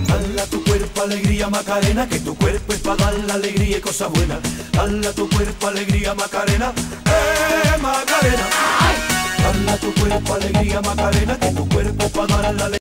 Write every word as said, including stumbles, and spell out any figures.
Dale a tu cuerpo alegría Macarena, que tu cuerpo es para dar la alegría y cosas buenas. Dale a tu cuerpo alegría Macarena, eh Macarena. Dale a tu cuerpo alegría Macarena, que tu cuerpo es para dar la alegría.